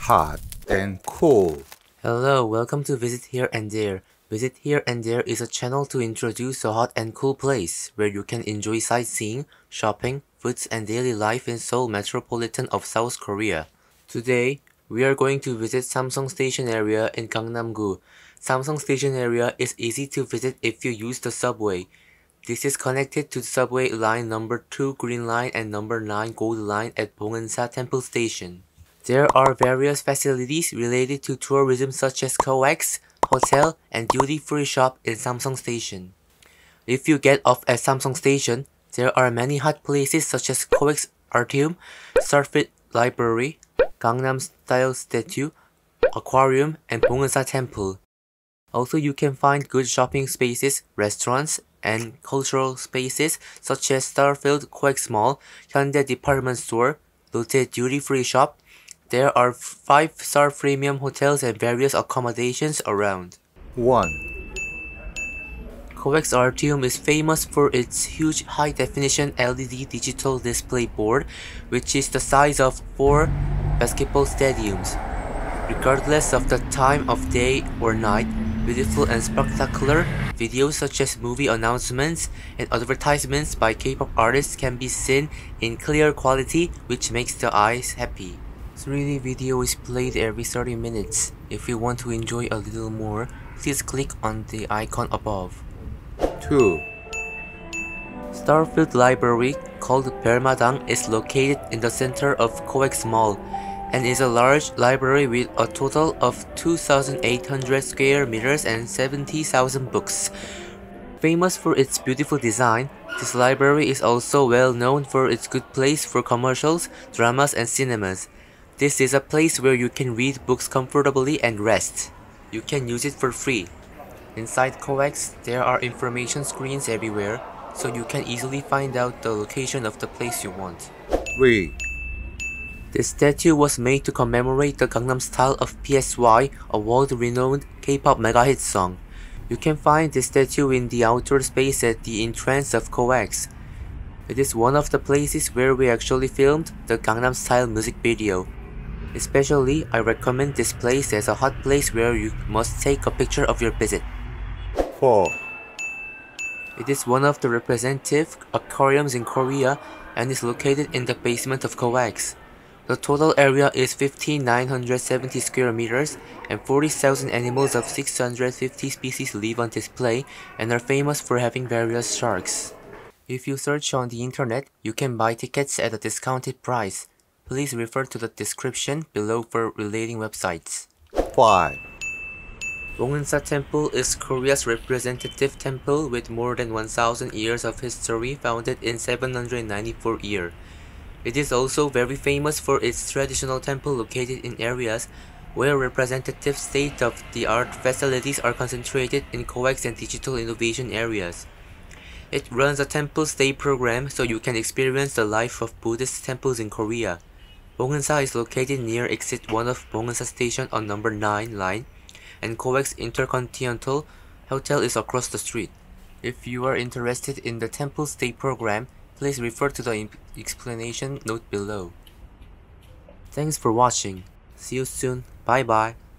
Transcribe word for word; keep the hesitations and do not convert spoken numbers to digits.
hot and cool. Hello, welcome to Visit Here and There. Visit Here and There is a channel to introduce a hot and cool place where you can enjoy sightseeing, shopping, foods and daily life in Seoul metropolitan of South Korea. Today, we are going to visit Samseong Station area in Gangnam-gu. Samseong Station area is easy to visit if you use the subway. This is connected to subway line number two Green Line and number nine Gold Line at Bongeunsa Temple Station. There are various facilities related to tourism such as C O E X, hotel, and duty-free shop in Samseong Station. If you get off at Samseong Station, there are many hot places such as C O E X Artium, Starfield Library, Gangnam Style Statue, AQUARIUM, and Bongeunsa Temple. Also, you can find good shopping spaces, restaurants, and cultural spaces such as Starfield C O E X Mall, Hyundai Department Store, Lotte Duty Free Shop. There are five-star premium hotels and various accommodations around. one. C O E X Artium is famous for its huge high-definition L E D digital display board, which is the size of four basketball stadiums. Regardless of the time of day or night, beautiful and spectacular videos such as movie announcements and advertisements by K-pop artists can be seen in clear quality, which makes the eyes happy. three D video is played every thirty minutes. If you want to enjoy a little more, please click on the icon above. two. Starfield Library, called Byeolmadang, is located in the center of C O E X Mall and is a large library with a total of two thousand eight hundred square meters and seventy thousand books. Famous for its beautiful design, this library is also well known for its good place for commercials, dramas, and cinemas. This is a place where you can read books comfortably and rest. You can use it for free. Inside C O E X, there are information screens everywhere, so you can easily find out the location of the place you want. three. This statue was made to commemorate the Gangnam Style of P S Y, a world-renowned K-pop mega-hit song. You can find this statue in the outdoor space at the entrance of C O E X. It is one of the places where we actually filmed the Gangnam Style music video. Especially, I recommend this place as a hot place where you must take a picture of your visit. four. It is one of the representative aquariums in Korea and is located in the basement of C O E X. The total area is fifteen thousand nine hundred seventy square meters and forty thousand animals of six hundred fifty species live on display and are famous for having various sharks. If you search on the internet, you can buy tickets at a discounted price. Please refer to the description below for relating websites. five. Bongeunsa Temple is Korea's representative temple with more than one thousand years of history, founded in seven hundred ninety-four year. It is also very famous for its traditional temple located in areas where representative state-of-the-art facilities are concentrated in C O E X and digital innovation areas. It runs a temple stay program so you can experience the life of Buddhist temples in Korea. Bongeunsa is located near exit one of Bongeunsa Station on number nine line, and C O E X Intercontinental Hotel is across the street. If you are interested in the temple stay program, please refer to the explanation note below. Thanks for watching. See you soon. Bye bye.